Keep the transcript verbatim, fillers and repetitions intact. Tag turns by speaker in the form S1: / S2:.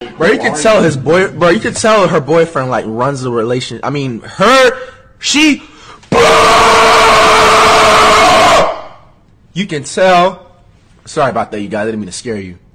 S1: Bro, you can tell his boy. Bro, you can tell her boyfriend like runs the relation. I mean, her, she. You can tell. Sorry about that, you guys. I didn't mean to scare you.